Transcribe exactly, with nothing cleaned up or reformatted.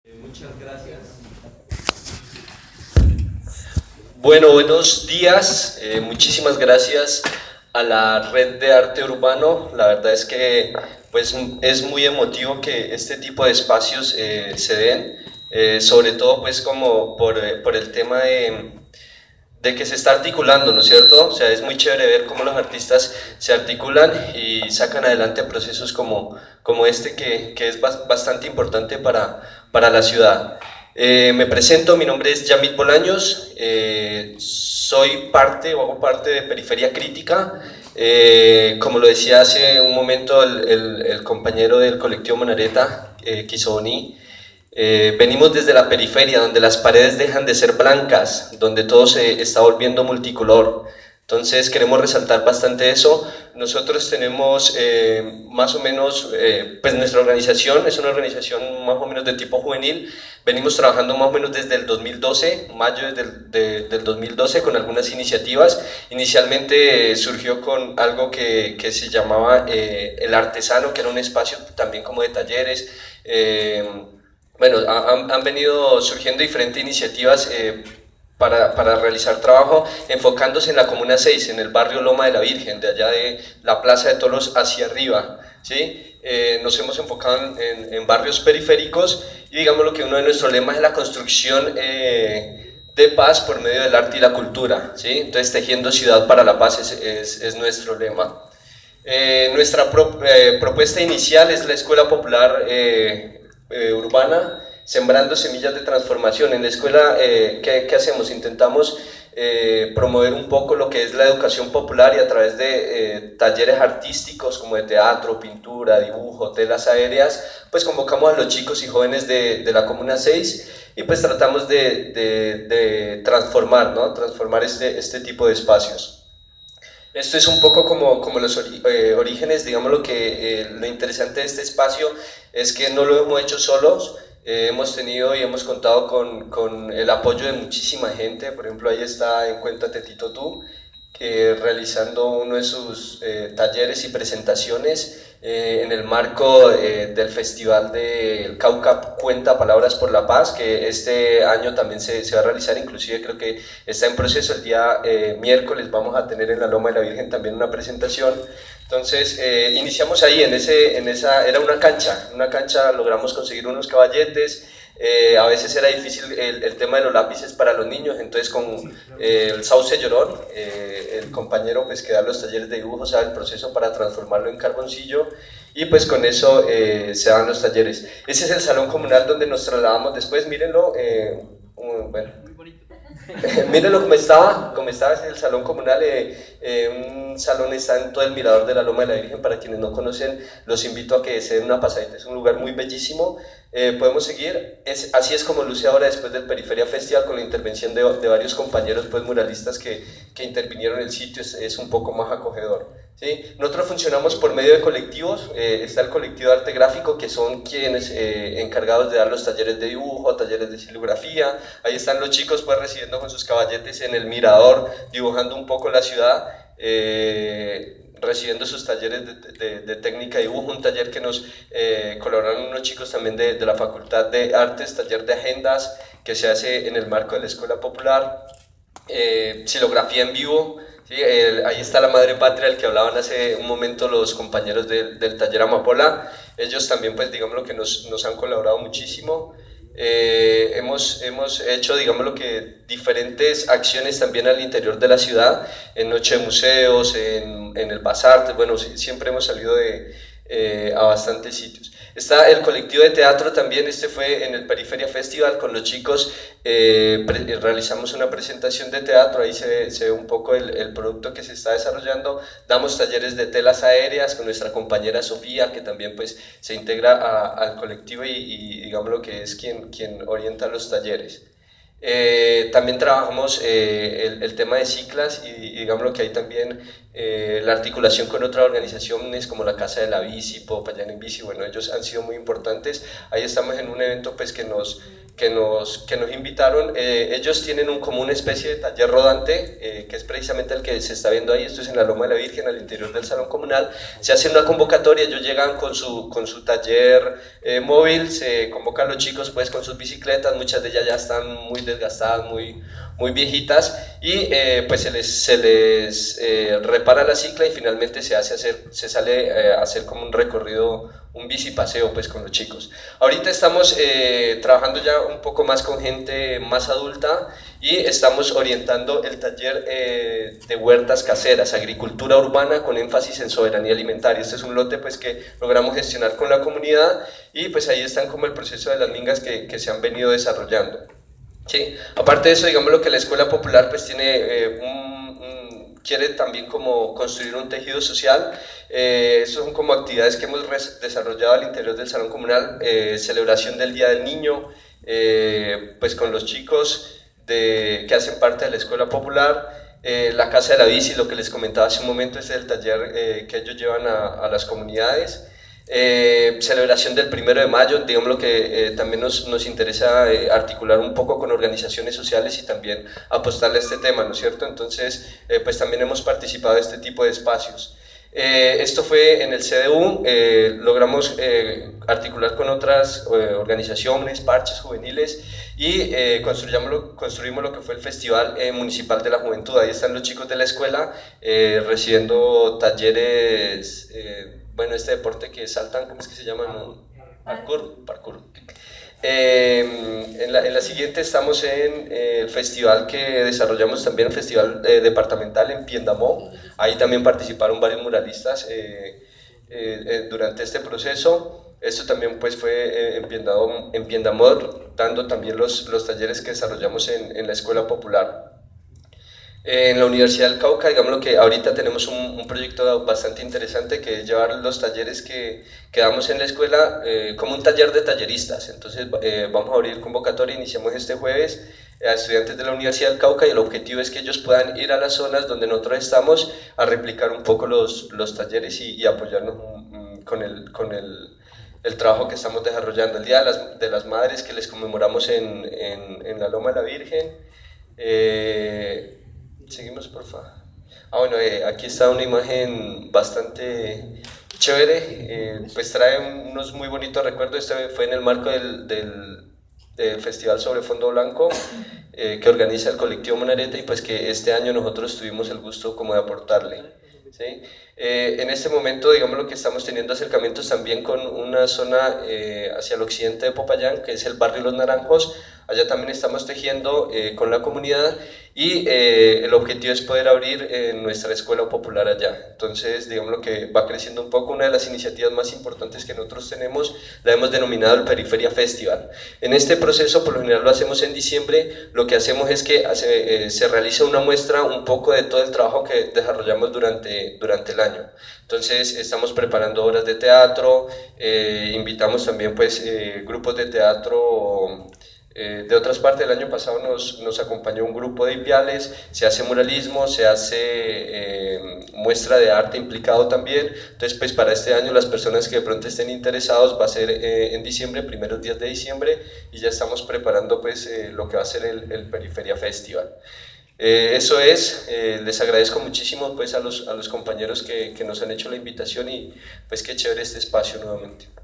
Eh, muchas gracias. Bueno, buenos días. Eh, muchísimas gracias a la Red de Arte Urbano. La verdad es que pues, es muy emotivo que este tipo de espacios eh, se den, eh, sobre todo pues, como por, eh, por el tema de, de que se está articulando, ¿no es cierto? O sea, es muy chévere ver cómo los artistas se articulan y sacan adelante procesos como, como este que, que es bastante importante para, para la ciudad. Eh, me presento, mi nombre es Yamit Bolaños, eh, soy parte o hago parte de Periferia Crítica. Eh, como lo decía hace un momento el, el, el compañero del colectivo Monareta, eh, Kisoni, eh, venimos desde la periferia, donde las paredes dejan de ser blancas, donde todo se está volviendo multicolor. Entonces queremos resaltar bastante eso. Nosotros tenemos eh, más o menos, eh, pues nuestra organización es una organización más o menos de tipo juvenil. Venimos trabajando más o menos desde el dos mil doce, mayo del, de, del dos mil doce, con algunas iniciativas. Inicialmente eh, surgió con algo que, que se llamaba eh, El Artesano, que era un espacio también como de talleres. Eh, bueno, han, han venido surgiendo diferentes iniciativas eh, para, para realizar trabajo enfocándose en la Comuna seis, en el barrio Loma de la Virgen, de allá de la Plaza de Toros hacia arriba, ¿sí? Eh, nos hemos enfocado en, en, en barrios periféricos y digamos lo que uno de nuestros lemas es la construcción eh, de paz por medio del arte y la cultura, ¿sí? Entonces, tejiendo ciudad para la paz es, es, es nuestro lema. Eh, nuestra pro, eh, propuesta inicial es la Escuela Popular eh, eh, Urbana, sembrando semillas de transformación. En la escuela, eh, ¿qué, ¿qué hacemos? Intentamos eh, promover un poco lo que es la educación popular y a través de eh, talleres artísticos como de teatro, pintura, dibujo, telas aéreas, pues convocamos a los chicos y jóvenes de, de la Comuna seis y pues tratamos de, de, de transformar, ¿no? Transformar este, este tipo de espacios. Esto es un poco como, como los ori eh, orígenes, digamos lo que eh, lo interesante de este espacio es que no lo hemos hecho solos, eh, hemos tenido y hemos contado con, con el apoyo de muchísima gente. Por ejemplo, ahí está Encuéntrate Tito Tú, que realizando uno de sus eh, talleres y presentaciones eh, en el marco eh, del Festival del Cauca Cuenta Palabras por la Paz, que este año también se, se va a realizar, inclusive creo que está en proceso. El día eh, miércoles vamos a tener en la Loma de la Virgen también una presentación. Entonces eh, iniciamos ahí, en, ese, en esa, era una cancha, una cancha logramos conseguir unos caballetes. Eh, a veces era difícil el, el tema de los lápices para los niños, entonces con eh, el Sauce Llorón, eh, el compañero pues, que da los talleres de dibujo, sabe el proceso para transformarlo en carboncillo y pues con eso eh, se dan los talleres. Ese es el salón comunal donde nos trasladamos después, mírenlo, eh, um, bueno. Mírenlo como estaba, como estaba, es el salón comunal, eh, eh, un salón está en todo el mirador de la Loma de la Virgen. Para quienes no conocen, los invito a que se den una pasadita, es un lugar muy bellísimo. Eh, podemos seguir, es, así es como luce ahora después del Periferia Festival, con la intervención de, de varios compañeros pues, muralistas que, que intervinieron en el sitio, es, es un poco más acogedor, ¿sí? Nosotros funcionamos por medio de colectivos, eh, está el colectivo de arte gráfico, que son quienes eh, encargados de dar los talleres de dibujo, talleres de silografía. Ahí están los chicos pues recibiendo con sus caballetes en el mirador, dibujando un poco la ciudad, eh, recibiendo sus talleres de, de, de técnica de dibujo, un taller que nos eh, colaboraron unos chicos también de, de la Facultad de Artes, taller de agendas, que se hace en el marco de la Escuela Popular, eh, silografía en vivo, ¿sí? El, ahí está la Madre Patria, del que hablaban hace un momento los compañeros de, del taller Amapola. Ellos también, pues, digamos lo que nos, nos han colaborado muchísimo. Eh, hemos, hemos hecho, digamos lo que, diferentes acciones también al interior de la ciudad, en Noche de Museos, en, en el Bazar, bueno, siempre hemos salido de, eh, a bastantes sitios. Está el colectivo de teatro también, este fue en el Periferia Festival, con los chicos eh, realizamos una presentación de teatro, ahí se ve, se ve un poco el, el producto que se está desarrollando. Damos talleres de telas aéreas con nuestra compañera Sofía, que también pues se integra a, al colectivo y, y digamos lo que es quien, quien orienta los talleres. Eh, también trabajamos eh, el, el tema de ciclas y, y digamos que hay también eh, la articulación con otras organizaciones como la Casa de la Bici, Popayán en Bici. Bueno, ellos han sido muy importantes. Ahí estamos en un evento pues, que, nos, que nos, que nos invitaron. Eh, ellos tienen un, como una especie de taller rodante, eh, que es precisamente el que se está viendo ahí. Esto es en la Loma de la Virgen, al interior del salón comunal. Se hace una convocatoria, ellos llegan con su, con su taller eh, móvil, se convocan los chicos pues con sus bicicletas, muchas de ellas ya están muy desgastadas, muy, muy viejitas, y eh, pues se les, se les eh, repara la cicla y finalmente se, hace hacer, se sale eh, a hacer como un recorrido, un bicipaseo pues con los chicos. Ahorita estamos eh, trabajando ya un poco más con gente más adulta y estamos orientando el taller eh, de huertas caseras, agricultura urbana con énfasis en soberanía alimentaria. Este es un lote pues que logramos gestionar con la comunidad y pues ahí están como el proceso de las mingas que, que se han venido desarrollando. Sí, aparte de eso, digamos lo que la Escuela Popular pues tiene eh, un, un, quiere también como construir un tejido social. Eh, eso son como actividades que hemos desarrollado al interior del Salón Comunal, eh, celebración del Día del Niño, eh, pues con los chicos de, que hacen parte de la Escuela Popular, eh, la Casa de la Bici, lo que les comentaba hace un momento, es el taller eh, que ellos llevan a, a las comunidades. Eh, celebración del primero de mayo, digamos lo que eh, también nos, nos interesa eh, articular un poco con organizaciones sociales y también apostarle a este tema, ¿no es cierto? Entonces, eh, pues también hemos participado de este tipo de espacios. Eh, esto fue en el C D U, eh, logramos eh, articular con otras eh, organizaciones, parches juveniles y eh, construimos, lo, construimos lo que fue el Festival eh, Municipal de la Juventud. Ahí están los chicos de la escuela eh, recibiendo talleres, eh, bueno, este deporte que saltan, ¿cómo es que se llama? No, parkour, parkour. Eh, en, la, en la siguiente estamos en eh, el festival que desarrollamos también, el festival eh, departamental en Piendamó. Ahí también participaron varios muralistas eh, eh, eh, durante este proceso. Esto también pues fue eh, en, Piendamó, en Piendamó, dando también los, los talleres que desarrollamos en, en la Escuela Popular. En la Universidad del Cauca, digamos que ahorita tenemos un, un proyecto bastante interesante que es llevar los talleres que, que damos en la escuela eh, como un taller de talleristas. Entonces eh, vamos a abrir convocatoria, iniciamos este jueves a estudiantes de la Universidad del Cauca y el objetivo es que ellos puedan ir a las zonas donde nosotros estamos a replicar un poco los, los talleres y, y apoyarnos um, con, el, con el, el trabajo que estamos desarrollando. El Día de las, de las Madres que les conmemoramos en, en, en la Loma de la Virgen. Eh, Seguimos, por favor. Ah, bueno, eh, aquí está una imagen bastante chévere, eh, pues trae unos muy bonitos recuerdos. Este fue en el marco del, del, del Festival sobre Fondo Blanco eh, que organiza el colectivo Monareta y pues que este año nosotros tuvimos el gusto como de aportarle. ¿Sí? Eh, en este momento, digamos lo que estamos teniendo acercamientos también con una zona eh, hacia el occidente de Popayán, que es el barrio Los Naranjos. Allá también estamos tejiendo eh, con la comunidad y eh, el objetivo es poder abrir eh, nuestra escuela popular allá. Entonces, digamos lo que va creciendo un poco. Una de las iniciativas más importantes que nosotros tenemos la hemos denominado el Periferia Festival. En este proceso, por lo general lo hacemos en diciembre, lo que hacemos es que hace, eh, se realiza una muestra un poco de todo el trabajo que desarrollamos durante, durante el año. Entonces estamos preparando obras de teatro, eh, invitamos también pues eh, grupos de teatro eh, de otras partes. El año pasado nos, nos acompañó un grupo de Ipiales, se hace muralismo, se hace eh, muestra de arte implicado también. Entonces pues para este año las personas que de pronto estén interesados va a ser eh, en diciembre, primeros días de diciembre, y ya estamos preparando pues eh, lo que va a ser el, el Periferia Festival. Eh, eso es, eh, les agradezco muchísimo pues a los, a los compañeros que, que nos han hecho la invitación y pues qué chévere este espacio nuevamente.